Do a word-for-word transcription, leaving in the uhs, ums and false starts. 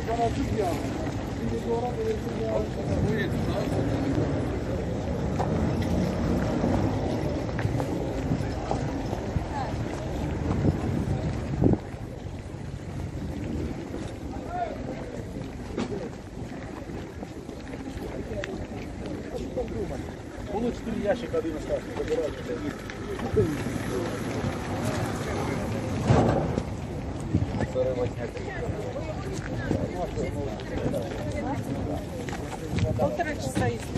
Було чотири ящика, один остався, забирайте. Полтора часа есть.